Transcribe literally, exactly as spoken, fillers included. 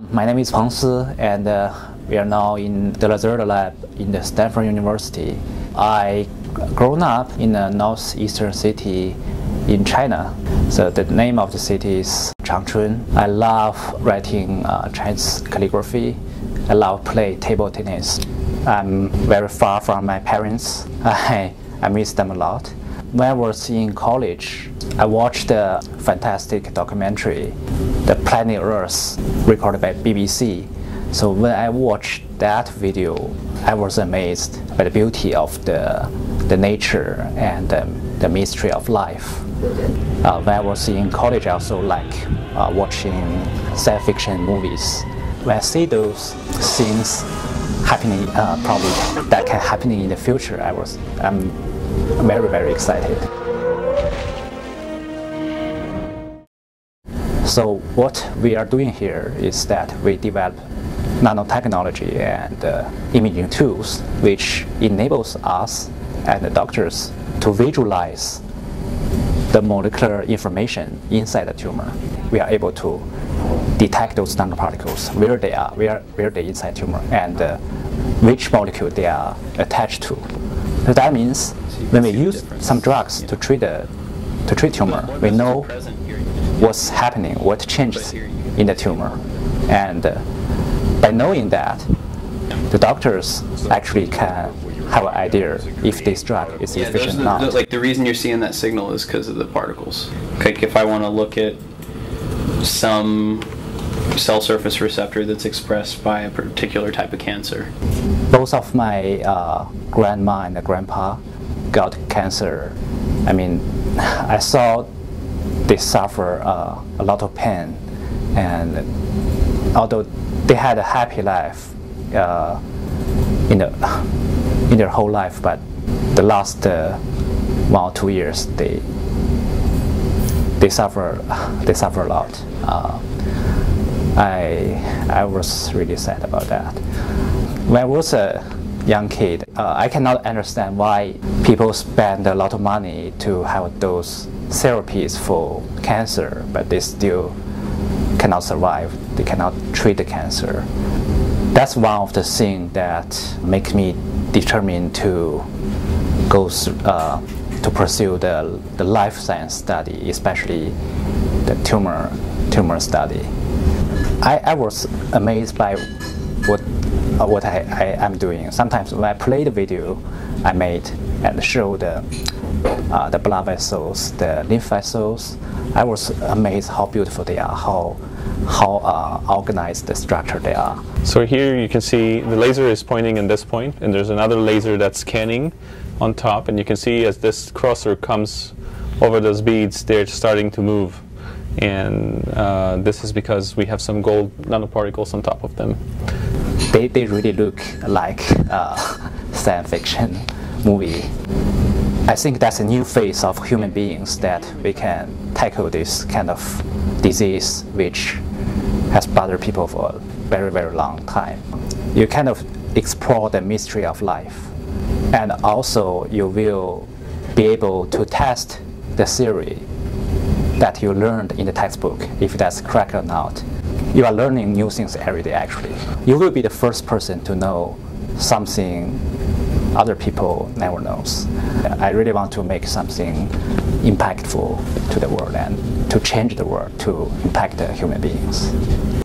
My name is Peng Si, and uh, we are now in the Zerda Lab in the Stanford University. I grown up in a northeastern city in China. So the name of the city is Changchun. I love writing uh, Chinese calligraphy. I love play table tennis. I'm very far from my parents. I, I miss them a lot. When I was in college, I watched a fantastic documentary, The Planet Earth, recorded by B B C. So when I watched that video, I was amazed by the beauty of the, the nature and um, the mystery of life. Uh, when I was in college, I also like uh, watching science fiction movies. When I see those things happening, uh, probably that can happen in the future, I was I'm very very excited. So what we are doing here is that we develop nanotechnology and uh, imaging tools, which enables us and the doctors to visualize the molecular information inside the tumor. We are able to detect those nanoparticles, where they are, where, where they inside tumor, and uh, which molecule they are attached to. So that means when we use some drugs to treat the to treat tumor, we know what's happening, what changes in the tumor, and uh, by knowing that, the doctors actually can have an idea if this drug is yeah, efficient or the, not. The, like the reason you're seeing that signal is because of the particles. Like if I want to look at some cell surface receptor that's expressed by a particular type of cancer. Both of my uh, grandma and grandpa got cancer. I mean, I saw they suffer uh, a lot of pain, and although they had a happy life uh, in, the, in their whole life, but the last uh, one or two years they they suffer they suffer a lot. Uh, I I was really sad about that. When I was a young kid, uh, I cannot understand why people spend a lot of money to have those therapies for cancer, but they still cannot survive. They cannot treat the cancer. That's one of the things that make me determined to go uh, to pursue the the life science study, especially the tumor tumor study. I, I was amazed by what uh, what I, I am doing. Sometimes when I play the video I made and show the uh, the blood vessels, the lymph vessels, I was amazed how beautiful they are, how how uh, organized the structure they are. So here you can see the laser is pointing in this point, and there's another laser that's scanning on top, and you can see as this crosser comes over those beads, they're starting to move. And uh, this is because we have some gold nanoparticles on top of them. They, they really look like a science fiction movie. I think that's a new phase of human beings that we can tackle this kind of disease which has bothered people for a very, very long time. You kind of explore the mystery of life, and also you will be able to test the theory that you learned in the textbook, if that's correct or not. You are learning new things every day actually. You will be the first person to know something other people never knows. I really want to make something impactful to the world and to change the world, to impact the human beings.